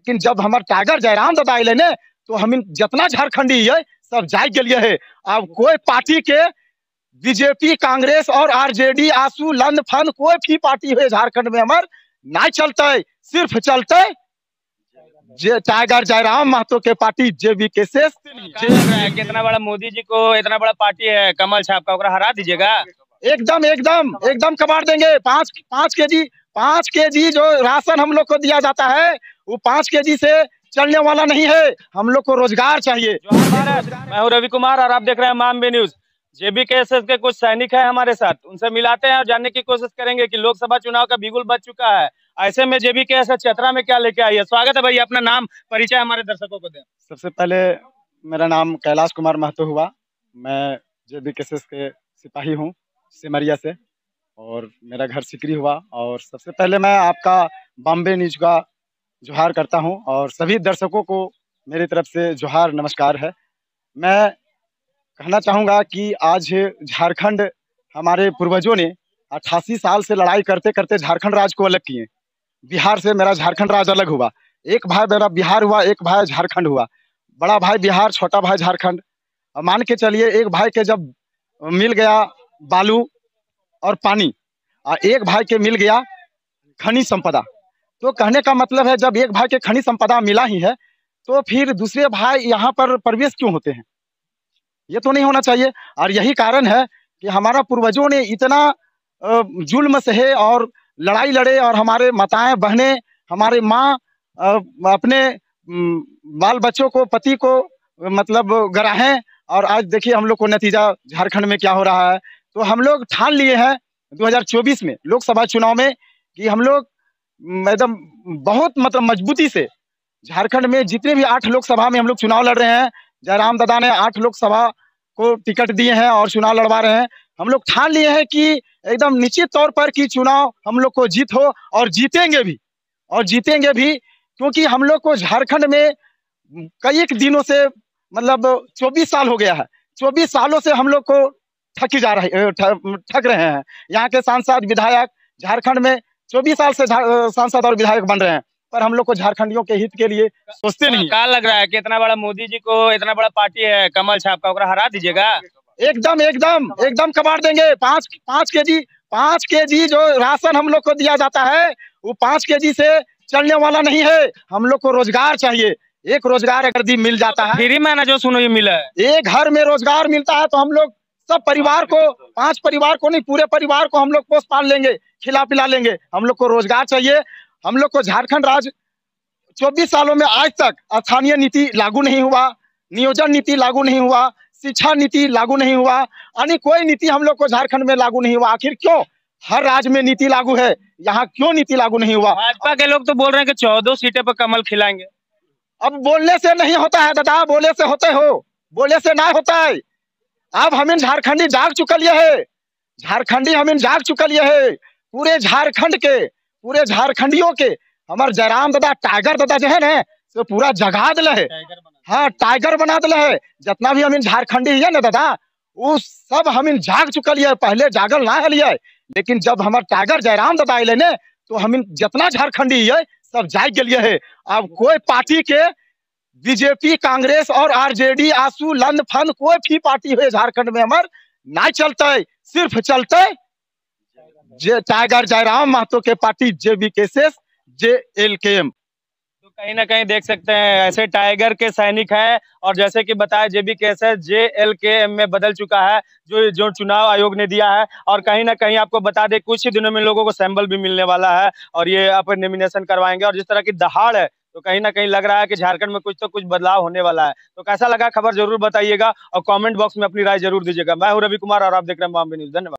लेकिन जब हमार टाइगर जयराम दादा अले ने तो हम जितना झारखंडी है सब जाग गए है। अब कोई पार्टी के बीजेपी कांग्रेस और आरजेडी आसू लंद फंद कोई भी पार्टी है झारखंड में हमार नहीं चलते, सिर्फ चलते टाइगर जयराम महतो के पार्टी जेबी के शेष। कितना बड़ा मोदी जी को इतना बड़ा पार्टी है कमल छाप का, हरा दीजिएगा। एकदम एकदम एकदम कबाड़ देंगे। 5 केजी जो राशन हम लोग को दिया जाता है वो 5 केजी से चलने वाला नहीं है। हम लोग को रोजगार चाहिए। मैं हूँ रवि कुमार और आप देख रहे हैं मामबे न्यूज। जेबी के कुछ सैनिक है हमारे साथ, उनसे मिलाते हैं और जानने की कोशिश करेंगे कि लोकसभा चुनाव का बिगुल बज चुका है, ऐसे में जेबी के चतरा में क्या लेके आई है। स्वागत है भाई, अपना नाम परिचय हमारे दर्शकों को दें। सबसे पहले मेरा नाम कैलाश कुमार महतो हुआ। मैं जेबी के सिपाही हूँ सिमरिया से और मेरा घर सिकरी हुआ। और सबसे पहले मैं आपका बॉम्बे न्यूज का जोहार करता हूं और सभी दर्शकों को मेरी तरफ से जोहार नमस्कार है। मैं कहना चाहूँगा कि आज झारखंड हमारे पूर्वजों ने 88 साल से लड़ाई करते करते झारखंड राज्य को अलग किए। बिहार से मेरा झारखंड राज्य अलग हुआ। एक भाई मेरा बिहार हुआ, एक भाई झारखंड हुआ। बड़ा भाई बिहार, छोटा भाई झारखंड। मान के चलिए एक भाई के जब मिल गया बालू और पानी और एक भाई के मिल गया खनिज संपदा, तो कहने का मतलब है जब एक भाई के खनिज संपदा मिला ही है तो फिर दूसरे भाई यहाँ पर प्रवेश क्यों होते हैं? ये तो नहीं होना चाहिए। और यही कारण है कि हमारा पूर्वजों ने इतना जुल्म सहे और लड़ाई लड़े और हमारे माताएं बहनें, हमारे माँ अपने बाल बच्चों को, पति को मतलब गराहें। और आज देखिए हम लोग को नतीजा झारखंड में क्या हो रहा है। तो हम लोग ठान लिए हैं 2024 में लोकसभा चुनाव में कि हम लोग एकदम बहुत मतलब मजबूती से झारखंड में जितने भी 8 लोकसभा में हम लोग चुनाव लड़ रहे हैं, जयराम दादा ने 8 लोकसभा को टिकट दिए हैं और चुनाव लड़वा रहे हैं। हम लोग ठान लिए हैं कि एकदम निश्चित तौर पर कि चुनाव हम लोग को जीत हो और जीतेंगे भी क्योंकि हम लोग को झारखंड में कई दिनों से मतलब 24 साल हो गया है। 24 सालों से हम लोग को ठग रहे हैं। यहाँ के सांसद विधायक झारखंड में 24 साल से सांसद और विधायक बन रहे हैं, पर हम लोग को झारखंडियों के हित के लिए सोचते नहीं। क्या लग रहा है कि इतना बड़ा मोदी जी को इतना बड़ा पार्टी है कमल छाप का, हरा दीजिएगा। एकदम एकदम एकदम कबाड़ देंगे। 5 केजी जो राशन हम लोग को दिया जाता है वो 5 केजी से चलने वाला नहीं है। हम लोग को रोजगार चाहिए। एक रोजगार अगर दी मिल जाता है, फ्री में ना जो सुनो ये मिला है, एक घर में रोजगार मिलता है तो हम लोग सब परिवार को, 5 परिवार को नहीं पूरे परिवार को हम लोग पोस पाल लेंगे, खिला पिला लेंगे। हम लोग को रोजगार चाहिए। हम लोग को झारखंड राज्य 24 सालों में आज तक स्थानीय नीति लागू नहीं हुआ, नियोजन नीति लागू नहीं हुआ, शिक्षा नीति लागू नहीं हुआ, यानी कोई नीति हम लोग को झारखंड में लागू नहीं हुआ। आखिर क्यों? हर राज्य में नीति लागू है, यहाँ क्यों नीति लागू नहीं हुआ? भाजपा के लोग तो बोल रहे हैं कि 14 सीटें पर कमल खिलाएंगे। अब बोलने से नहीं होता है दादा, बोले से होते हो, बोले से ना होता है। अब हमें झारखंडी जाग चुकल है, झारखंडी हमें जाग चुकल है। पूरे झारखंड के, पूरे झारखंडियों के हमारे जयराम दादा टाइगर दादा जो है ना तो पूरा जगा दिल है। हाँ, टाइगर बना दिल है। जितना भी हमें झारखंडी है ना दादा वो सब हमें जाग चुकल है। पहले जागल ना है, लेकिन जब हमारे टाइगर जयराम दादा अले ने तो हमें जितना झारखंडी है सब जाग गए है। अब कोई पार्टी के बीजेपी कांग्रेस और आरजेडी आसू लंद फंद कोई भी पार्टी है झारखंड में हमार नहीं चलते, सिर्फ चलते टाइगर जयराम महतो के पार्टी जेबी के शेष JLKM। तो कहीं ना कहीं देख सकते हैं ऐसे टाइगर के सैनिक हैं और जैसे कि बताया जेबी के शेष JLKM में बदल चुका है जो चुनाव आयोग ने दिया है। और कहीं ना कहीं आपको बता दें कुछ ही दिनों में लोगों को सैंपल भी मिलने वाला है और ये अपन नॉमिनेशन करवाएंगे। और जिस तरह की दहाड़ है तो कहीं ना कहीं लग रहा है कि झारखंड में कुछ तो कुछ बदलाव होने वाला है। तो कैसा लगा खबर जरूर बताइएगा और कमेंट बॉक्स में अपनी राय जरूर दीजिएगा। मैं हूं रवि कुमार और आप देख रहे हैं मामबे न्यूज। धन्यवाद।